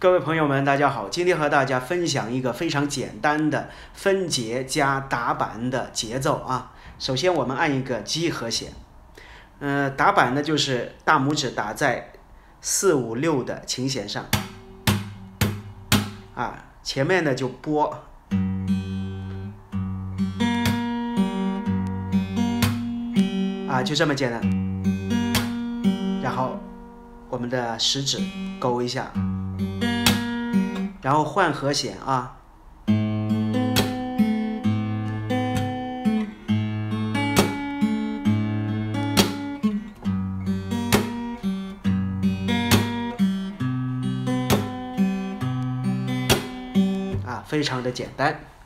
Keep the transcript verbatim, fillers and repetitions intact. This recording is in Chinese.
各位朋友们，大家好！今天和大家分享一个非常简单的分节加打板的节奏啊。首先我们按一个 G 和弦，呃，打板呢就是大拇指打在四五六的琴弦上，啊，前面呢就拨，啊，就这么简单。然后我们的食指勾一下。然后换和弦啊，啊，非常的简单。